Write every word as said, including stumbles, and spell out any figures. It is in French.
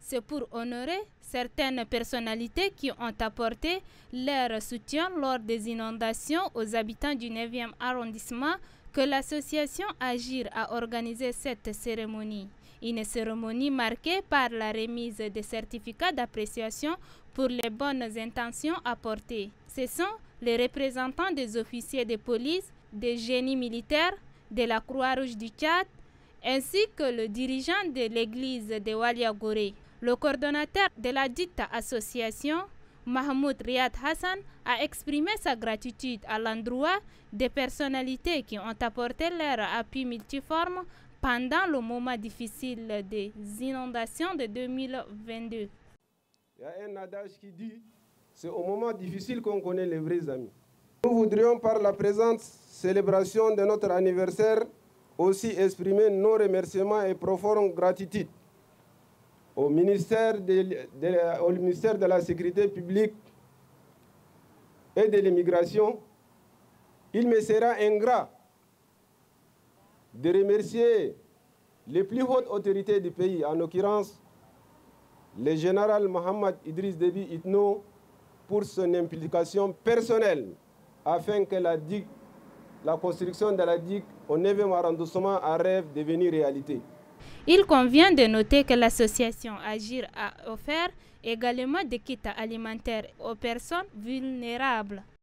C'est pour honorer certaines personnalités qui ont apporté leur soutien lors des inondations aux habitants du neuvième arrondissement que l'association Agir a organisé cette cérémonie. Une cérémonie marquée par la remise des certificats d'appréciation pour les bonnes intentions apportées. Ce sont les représentants des officiers de police, des génies militaires, de la Croix-Rouge du Tchad, ainsi que le dirigeant de l'église de Waliagoré. Le coordonnateur de la dite association, Mahmoud Riyad Hassan, a exprimé sa gratitude à l'endroit des personnalités qui ont apporté leur appui multiforme pendant le moment difficile des inondations de deux mille vingt-deux. Il y a un adage qui dit, c'est au moment difficile qu'on connaît les vrais amis. Nous voudrions par la présente célébration de notre anniversaire aussi exprimer nos remerciements et profonde gratitude au ministère de, de, au ministère de la Sécurité publique et de l'Immigration. Il me sera ingrat de remercier les plus hautes autorités du pays, en l'occurrence le général Mohamed Idriss Déby Itno, pour son implication personnelle afin que la digue, la construction de la digue au neuvième arrondissement en rêve devenir réalité. Il convient de noter que l'association Agir a offert également des kits alimentaires aux personnes vulnérables.